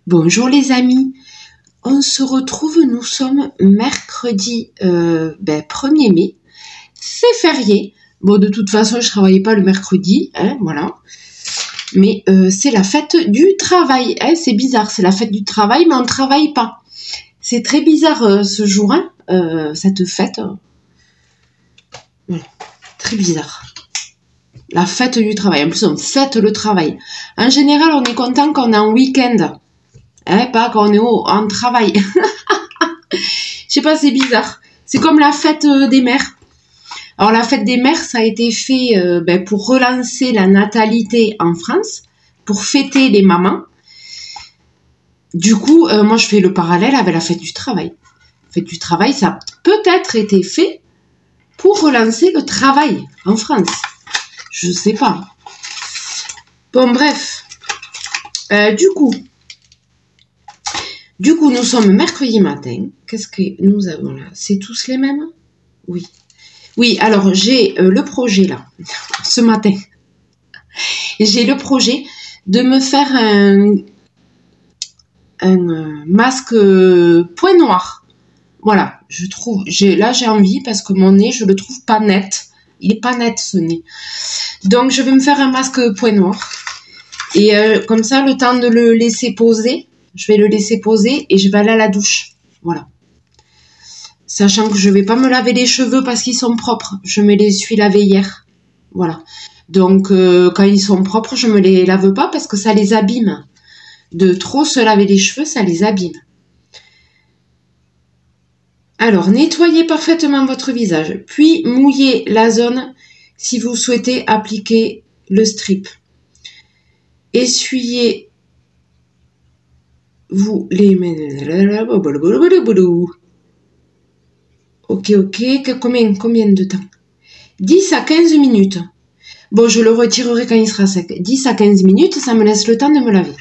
Bonjour les amis, on se retrouve, nous sommes mercredi 1er mai, c'est férié. Bon, de toute façon, je travaillais pas le mercredi, hein, voilà. Mais c'est la fête du travail, hein, c'est bizarre, c'est la fête du travail, mais on ne travaille pas. C'est très bizarre ce jour, hein, cette fête. Voilà, très bizarre. La fête du travail, en plus on fête le travail. En général, on est content qu'on est en week-end. Hein, pas quand on est en travail. Je sais pas, c'est bizarre. C'est comme la fête des mères. Alors la fête des mères, ça a été fait pour relancer la natalité en France, pour fêter les mamans. Du coup, moi je fais le parallèle avec la fête du travail. La fête du travail, ça a peut-être été fait pour relancer le travail en France. Je sais pas. Bon, bref. Du coup, nous sommes mercredi matin. Qu'est-ce que nous avons là? C'est tous les mêmes? Oui. Oui, alors j'ai le projet là, ce matin. J'ai le projet de me faire un masque point noir. Voilà, là j'ai envie parce que mon nez, je le trouve pas net. Il est pas net ce nez. Donc je vais me faire un masque point noir. Et comme ça, le temps de le laisser poser, je vais le laisser poser et je vais aller à la douche. Voilà. Sachant que je vais pas me laver les cheveux parce qu'ils sont propres. Je me les suis lavés hier. Voilà. Donc, quand ils sont propres, je me les lave pas parce que ça les abîme. De trop se laver les cheveux, ça les abîme. Alors, nettoyez parfaitement votre visage. Puis, mouillez la zone si vous souhaitez appliquer le strip. Essuyez-vous les mains. Ok. Combien de temps? 10 à 15 minutes. Bon, je le retirerai quand il sera sec. 10 à 15 minutes, ça me laisse le temps de me laver.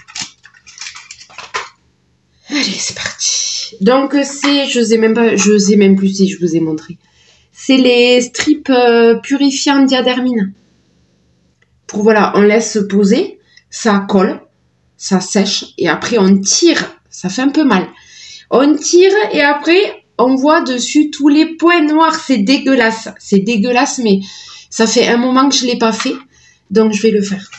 Allez, c'est parti. Donc, je sais même plus si je vous ai montré. C'est les strips purifiants diadermine. Pour, voilà, on laisse poser, ça colle, ça sèche, et après on tire. Ça fait un peu mal. On tire, et après, on voit dessus tous les points noirs. C'est dégueulasse. C'est dégueulasse, mais ça fait un moment que je ne l'ai pas fait. Donc, je vais le faire.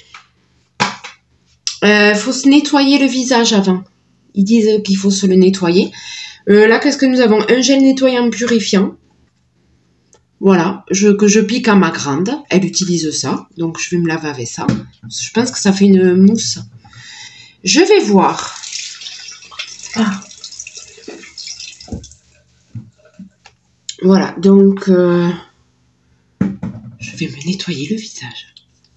Faut se nettoyer le visage avant. Ils disent qu'il faut se le nettoyer. Là, qu'est-ce que nous avons? Un gel nettoyant purifiant. Voilà. Que je pique à ma grande. Elle utilise ça. Donc, je vais me laver avec ça. Je pense que ça fait une mousse. Je vais voir. Ah. Voilà, donc je vais me nettoyer le visage.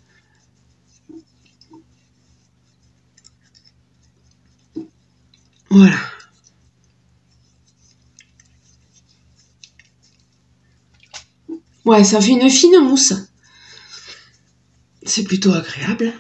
Voilà. Ouais, ça fait une fine mousse. C'est plutôt agréable.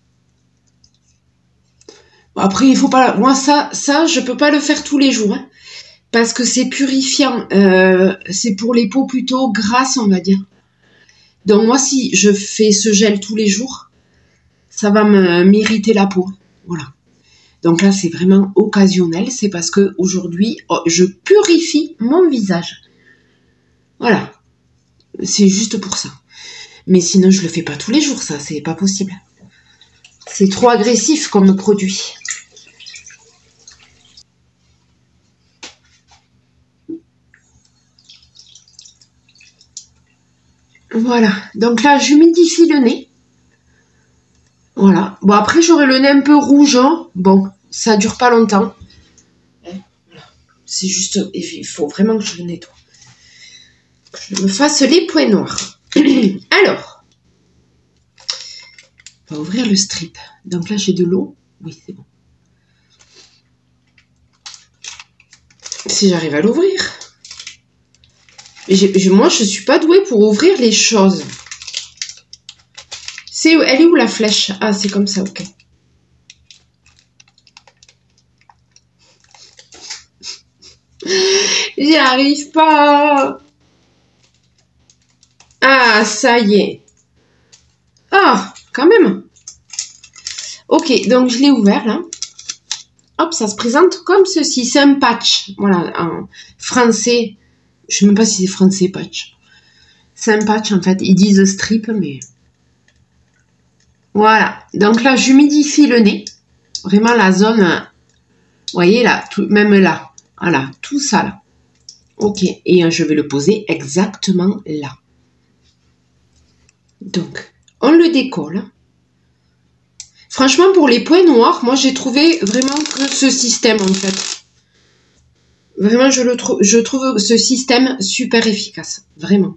Bon, après, il faut pas... Moi, ça, je peux pas le faire tous les jours. Hein. Parce que c'est purifiant, c'est pour les peaux plutôt grasses, on va dire. Donc moi, si je fais ce gel tous les jours, ça va m'irriter la peau. Voilà. Donc là, c'est vraiment occasionnel. C'est parce que aujourd'hui, je purifie mon visage. Voilà. C'est juste pour ça. Mais sinon, je le fais pas tous les jours, ça. C'est pas possible. C'est trop agressif comme produit. Voilà, donc là, j'humidifie le nez. Voilà. Bon, après, j'aurai le nez un peu rouge. Hein. Bon, ça dure pas longtemps. Voilà. C'est juste, il faut vraiment que je le nettoie. Que je me fasse les points noirs. Alors, on va ouvrir le strip. Donc là, j'ai de l'eau. Oui, c'est bon. Si j'arrive à l'ouvrir. Moi, je suis pas douée pour ouvrir les choses. Elle est où la flèche? Ah, c'est comme ça, ok. J'y arrive pas. Ah, ça y est. Ah, quand même. Ok, donc je l'ai ouvert là. Hop, ça se présente comme ceci. C'est un patch. Voilà, en français. Je sais même pas si c'est français patch. C'est un patch en fait. Ils disent strip, mais... Voilà. Donc là, j'humidifie le nez. Vraiment la zone... Vous voyez là, même là. Voilà, tout ça là. Ok. Et je vais le poser exactement là. Donc, on le décolle. Franchement, pour les points noirs, moi, j'ai trouvé vraiment que ce système, en fait. Vraiment, je trouve ce système super efficace. Vraiment.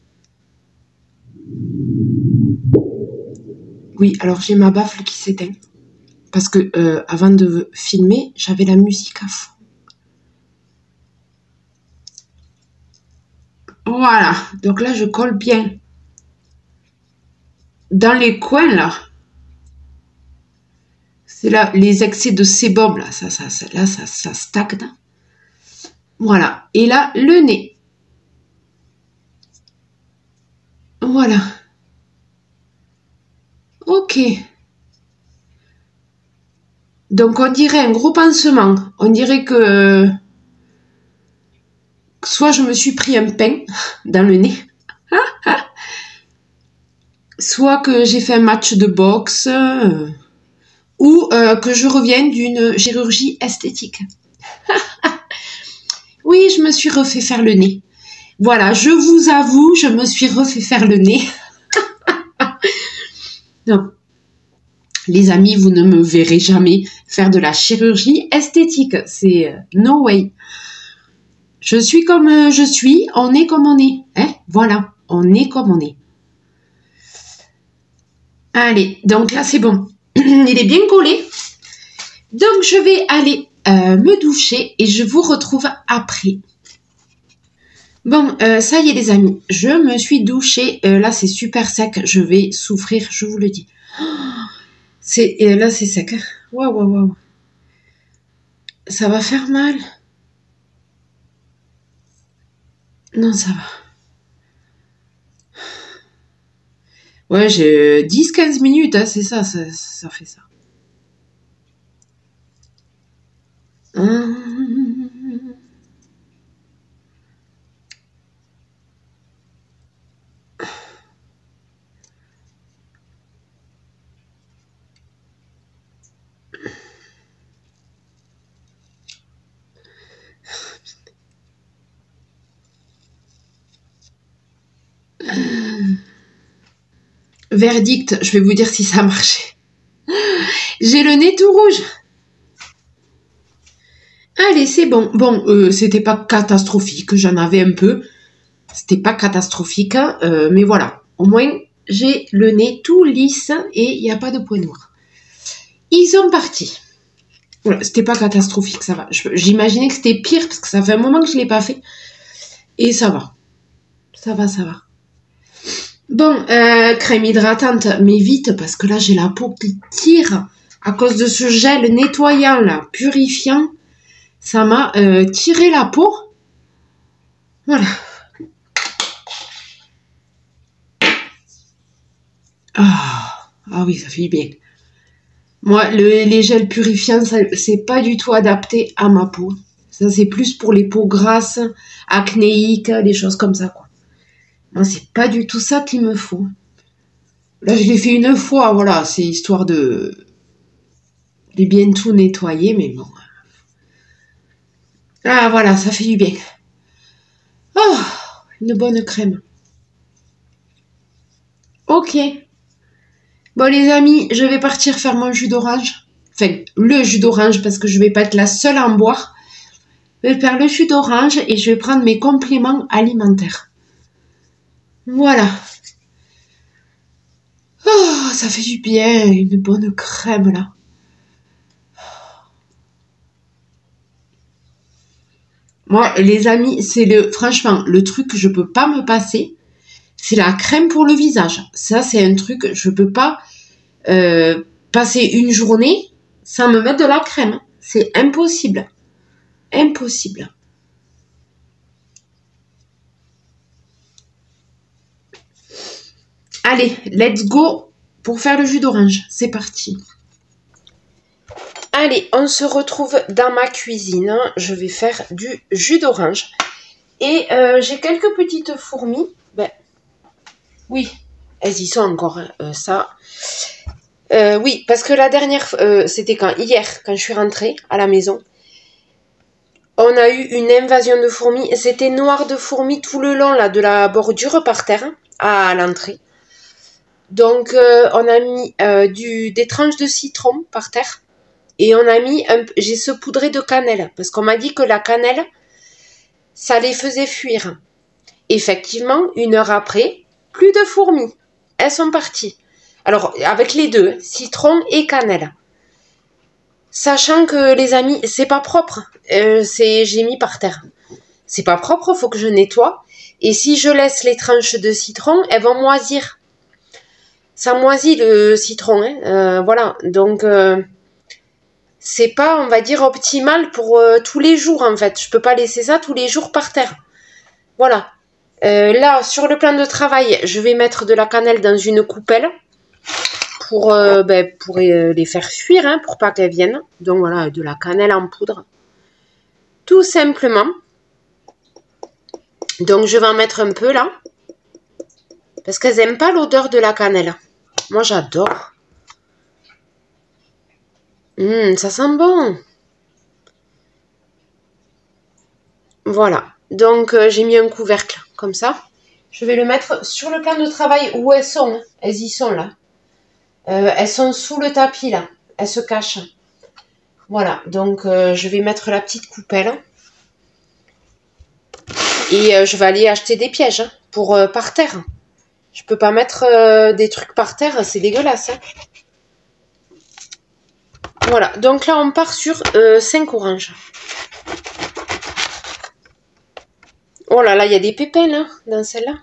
Oui, alors j'ai ma baffle qui s'éteint. Parce que avant de filmer, j'avais la musique à fond. Voilà. Donc là, je colle bien. Dans les coins, là. C'est là, les excès de sébum, là, ça stagne. Voilà. Et là, le nez. Voilà. Ok. Donc, on dirait un gros pansement. On dirait que soit je me suis pris un pain dans le nez, soit que j'ai fait un match de boxe, ou que je reviens d'une chirurgie esthétique. Oui, je me suis refait faire le nez. Voilà, je vous avoue, je me suis refait faire le nez. Non. Les amis, vous ne me verrez jamais faire de la chirurgie esthétique. C'est no way. Je suis comme je suis, on est comme on est. Hein? Voilà, on est comme on est. Allez, donc là c'est bon. Il est bien collé. Donc je vais aller me doucher et je vous retrouve après. Bon, ça y est les amis, je me suis douchée. Là c'est super sec, je vais souffrir, je vous le dis. Là c'est sec. Waouh, waouh, waouh. Ça va faire mal. Non, ça va. Ouais, j'ai 10-15 minutes, hein, c'est ça, ça fait ça. Verdict, je vais vous dire si ça a marché. J'ai le nez tout rouge. Allez, c'est bon. Bon, c'était pas catastrophique, j'en avais un peu. C'était pas catastrophique, hein, mais voilà. Au moins, j'ai le nez tout lisse et il n'y a pas de points noirs. Ils sont partis. Voilà, c'était pas catastrophique, ça va. J'imaginais que c'était pire parce que ça fait un moment que je ne l'ai pas fait. Et ça va. Ça va, ça va. Bon, crème hydratante, mais vite, parce que là, j'ai la peau qui tire à cause de ce gel nettoyant, là, purifiant. Ça m'a tiré la peau. Voilà. Ah oui, ça fait bien. Moi, les gels purifiants, c'est pas du tout adapté à ma peau. Ça, c'est plus pour les peaux grasses, acnéiques, des choses comme ça, quoi. Moi, c'est pas du tout ça qu'il me faut. Là, je l'ai fait une fois, voilà, c'est histoire de bien tout nettoyer, mais bon. Ah, voilà, ça fait du bien. Oh, une bonne crème. Ok. Bon, les amis, je vais partir faire mon jus d'orange. Enfin, le jus d'orange, parce que je vais pas être la seule à en boire. Je vais faire le jus d'orange et je vais prendre mes compléments alimentaires. Voilà. Oh, ça fait du bien, une bonne crème, là. Moi, les amis, franchement, le truc que je peux pas me passer, c'est la crème pour le visage. Ça, c'est un truc, je peux pas passer une journée sans me mettre de la crème. C'est impossible. Impossible. Allez, let's go pour faire le jus d'orange. C'est parti. Allez, on se retrouve dans ma cuisine. Je vais faire du jus d'orange. Et j'ai quelques petites fourmis. Ben, oui, elles y sont encore, ça. Oui, parce que la dernière, c'était quand? Hier, quand je suis rentrée à la maison. On a eu une invasion de fourmis. C'était noir de fourmis tout le long là, de la bordure par terre, à l'entrée. Donc, on a mis des tranches de citron par terre. Et on a mis, j'ai saupoudré de cannelle. Parce qu'on m'a dit que la cannelle, ça les faisait fuir. Effectivement, 1 heure après, plus de fourmis. Elles sont parties. Alors, avec les deux, citron et cannelle. Sachant que, les amis, c'est pas propre. J'ai mis par terre. C'est pas propre, faut que je nettoie. Et si je laisse les tranches de citron, elles vont moisir. Ça moisit le citron, hein. Voilà. Donc, c'est pas, on va dire, optimal pour tous les jours, en fait. Je peux pas laisser ça tous les jours par terre. Voilà. Là, sur le plan de travail, je vais mettre de la cannelle dans une coupelle pour les faire fuir, hein, pour pas qu'elles viennent. Donc voilà, de la cannelle en poudre. Tout simplement. Donc je vais en mettre un peu là. Parce qu'elles n'aiment pas l'odeur de la cannelle. Moi j'adore. Ça sent bon. Voilà. Donc j'ai mis un couvercle comme ça. Je vais le mettre sur le plan de travail où elles sont. Hein. Elles y sont là. Elles sont sous le tapis là. Elles se cachent. Voilà. Donc je vais mettre la petite coupelle. Et je vais aller acheter des pièges hein, pour par terre. Je peux pas mettre des trucs par terre. C'est dégueulasse. Hein. Voilà. Donc là on part sur 5 oranges. Oh là là, il y a des pépins là, dans celle-là.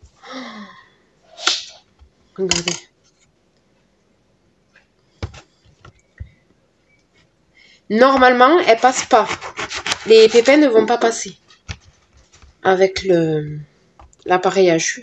Regardez. Normalement, elles passent pas. Les pépins ne vont pas passer avec l'appareil à jus.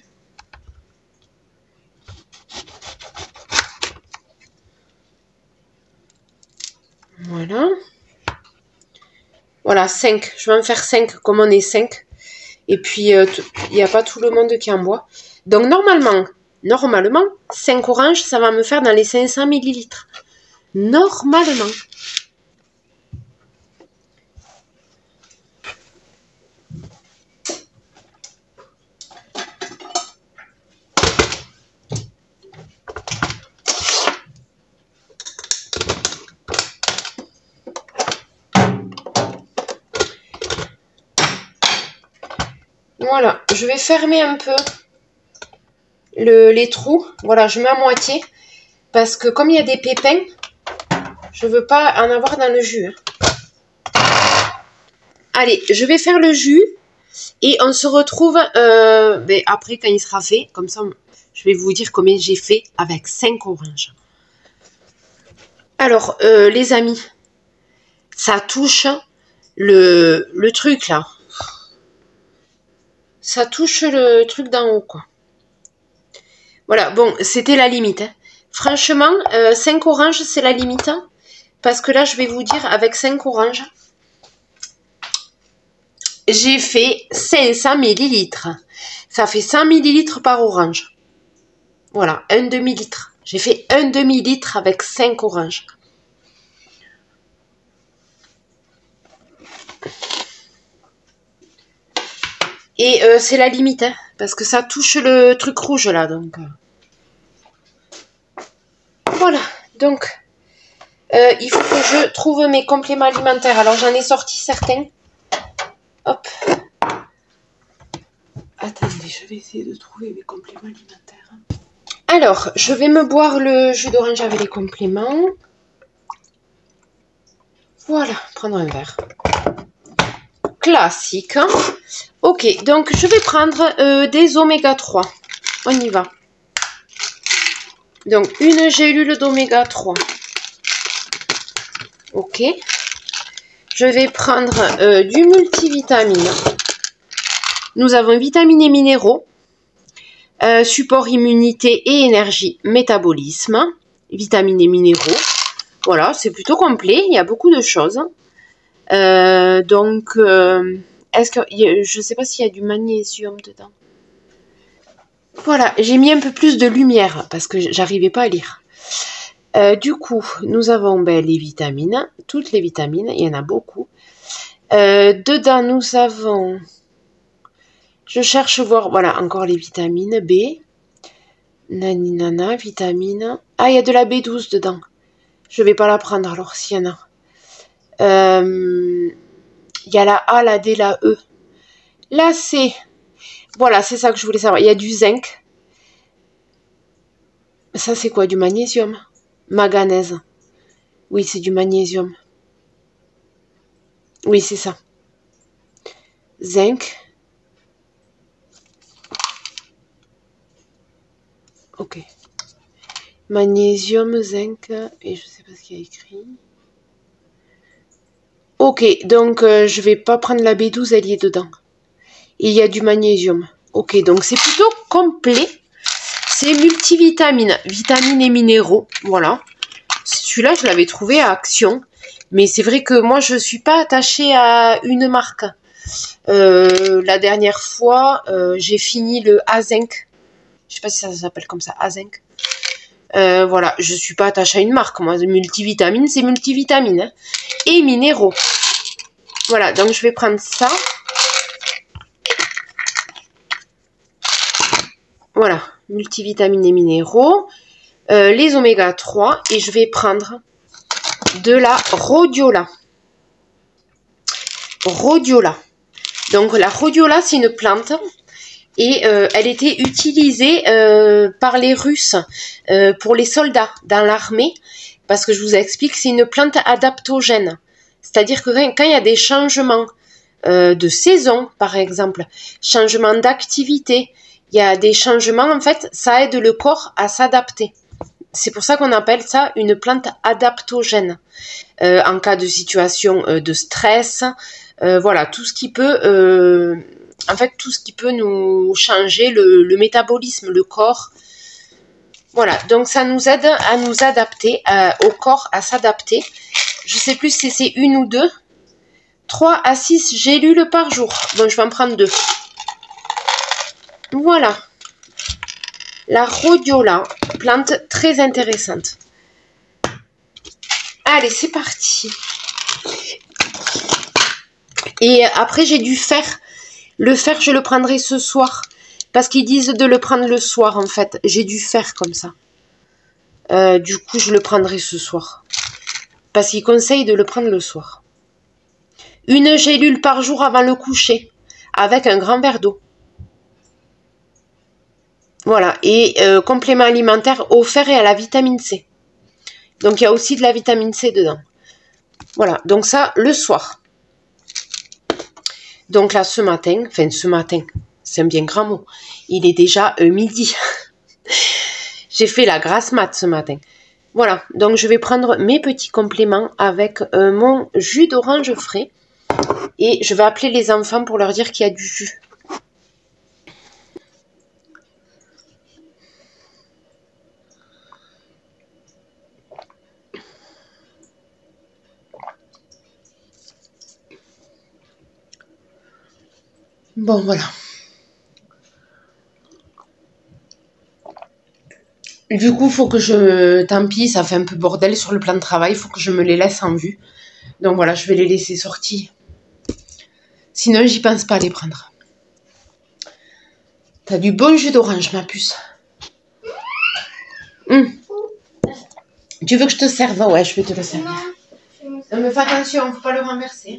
Voilà. Voilà, 5. Je vais en faire 5 comme on est 5. Et puis, il n'y a pas tout le monde qui en boit. Donc, normalement, 5 oranges, ça va me faire dans les 500 ml. Normalement. Voilà, je vais fermer un peu les trous. Voilà, je mets à moitié. Parce que comme il y a des pépins, je veux pas en avoir dans le jus. Allez, je vais faire le jus. Et on se retrouve après quand il sera fait. Comme ça, je vais vous dire combien j'ai fait avec 5 oranges. Alors, les amis, ça touche le truc là. Ça touche le truc d'en haut, quoi. Voilà, bon, c'était la limite. Hein. Franchement, 5 oranges, c'est la limite. Hein, parce que là, je vais vous dire, avec 5 oranges, j'ai fait 500 ml. Ça fait 100 ml par orange. Voilà, un demi-litre. J'ai fait un demi-litre avec 5 oranges. Et c'est la limite, hein, parce que ça touche le truc rouge là, donc. Voilà, donc il faut que je trouve mes compléments alimentaires. Alors j'en ai sorti certains. Hop. Attendez, je vais essayer de trouver mes compléments alimentaires. Alors, je vais me boire le jus d'orange avec les compléments. Voilà, prendre un verre. Classique. Hein. Ok, donc je vais prendre des oméga 3. On y va. Donc, une gélule d'oméga 3. Ok. Je vais prendre du multivitamine. Nous avons vitamines et minéraux. Support immunité et énergie, métabolisme. Vitamines et minéraux. Voilà, c'est plutôt complet. Il y a beaucoup de choses. Donc, est-ce que je sais pas s'il y a du magnésium dedans. Voilà, j'ai mis un peu plus de lumière parce que j'arrivais pas à lire. Du coup, nous avons les vitamines, toutes les vitamines, il y en a beaucoup. Dedans, nous avons... Je cherche voir, voilà, encore les vitamines B. Nani nana, vitamine. Ah, il y a de la B12 dedans. Je vais pas la prendre alors s'il y en a. Il y a la A, la D, la E. La C. Voilà, c'est ça que je voulais savoir. Il y a du zinc. Ça, c'est quoi? Du magnésium? Manganèse. Oui, c'est du magnésium. Oui, c'est ça. Zinc. Ok. Magnésium, zinc, et je sais pas ce qu'il y a écrit. Ok, donc je vais pas prendre la B12, elle y est dedans. Il y a du magnésium. Ok, donc c'est plutôt complet. C'est multivitamines, vitamines et minéraux. Voilà. Celui-là, je l'avais trouvé à Action. Mais c'est vrai que moi, je suis pas attachée à une marque. La dernière fois, j'ai fini le A-Zinc. Je sais pas si ça s'appelle comme ça, A-Zinc. Voilà, je suis pas attachée à une marque. Moi, multivitamines, c'est multivitamines. Hein. Et minéraux. Voilà, donc je vais prendre ça. Voilà, multivitamines et minéraux. Les oméga 3. Et je vais prendre de la rhodiola. Rhodiola. Donc la rhodiola, c'est une plante. Et elle était utilisée par les Russes pour les soldats dans l'armée. Parce que je vous explique, c'est une plante adaptogène. C'est-à-dire que quand il y a des changements de saison, par exemple, changement d'activité, il y a des changements, en fait, ça aide le corps à s'adapter. C'est pour ça qu'on appelle ça une plante adaptogène. En cas de situation de stress, voilà, tout ce qui peut... en fait, tout ce qui peut nous changer le métabolisme, le corps. Voilà, donc ça nous aide à nous adapter, au corps à s'adapter. Je sais plus si c'est une ou deux. 3 à 6 gélules par jour. Donc, je vais en prendre 2. Voilà. La rhodiola, plante très intéressante. Allez, c'est parti. Et après, j'ai du fer. Le fer, je le prendrai ce soir. Parce qu'ils disent de le prendre le soir, en fait. J'ai du fer comme ça. Du coup, je le prendrai ce soir. Parce qu'ils conseillent de le prendre le soir. Une gélule par jour avant le coucher. Avec un grand verre d'eau. Voilà. Et complément alimentaire au fer et à la vitamine C. Donc, il y a aussi de la vitamine C dedans. Voilà. Donc, ça, le soir. Donc là, ce matin, c'est un bien grand mot. Il est déjà midi. J'ai fait la grasse mat ce matin. Voilà, donc je vais prendre mes petits compléments avec mon jus d'orange frais. Et je vais appeler les enfants pour leur dire qu'il y a du jus. Bon, voilà. Du coup, faut que je... Tant pis, ça fait un peu bordel sur le plan de travail. Il faut que je me les laisse en vue. Donc voilà, je vais les laisser sortis. Sinon, j'y pense pas à les prendre. T'as du bon jus d'orange, ma puce. Tu veux que je te serve? Ouais, je vais te le servir. Non, mais fais attention, faut pas le renverser.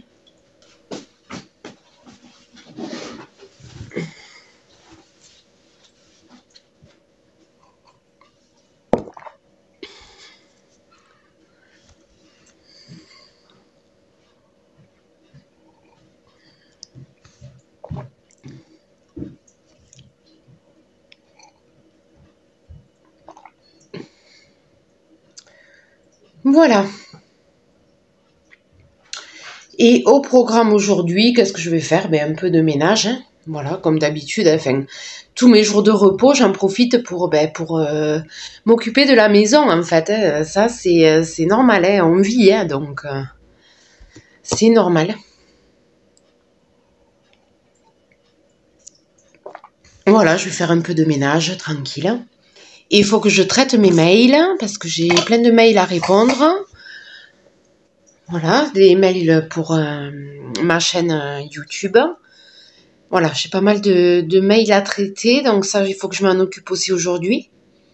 Voilà. Et au programme aujourd'hui, qu'est-ce que je vais faire? Un peu de ménage. Hein. Voilà, comme d'habitude, enfin, tous mes jours de repos, j'en profite pour m'occuper de la maison, en fait. Hein. Ça, c'est normal, hein, on vit, hein, donc c'est normal. Voilà, je vais faire un peu de ménage, tranquille. Et il faut que je traite mes mails, parce que j'ai plein de mails à répondre. Voilà, des mails pour ma chaîne YouTube. Voilà, j'ai pas mal de mails à traiter, donc ça, il faut que je m'en occupe aussi aujourd'hui.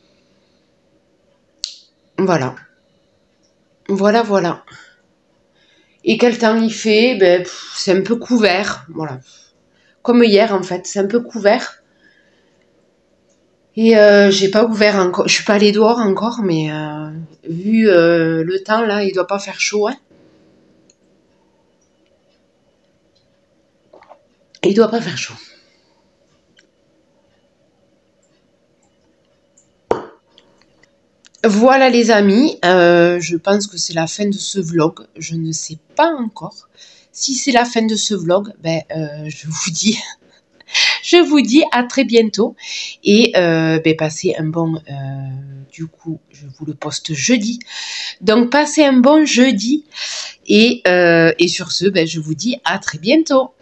Voilà. Voilà, voilà. Et quel temps il fait? Ben, c'est un peu couvert. Voilà. Comme hier, en fait, c'est un peu couvert. Et j'ai pas ouvert encore. Je suis pas allée dehors encore, mais vu le temps, là, il doit pas faire chaud, hein. Il doit pas faire chaud. Voilà les amis, je pense que c'est la fin de ce vlog. Je ne sais pas encore. Si c'est la fin de ce vlog, ben, je vous dis à très bientôt. Et ben, passez un bon, du coup, je vous le poste jeudi. Donc passez un bon jeudi. Et sur ce, ben, je vous dis à très bientôt.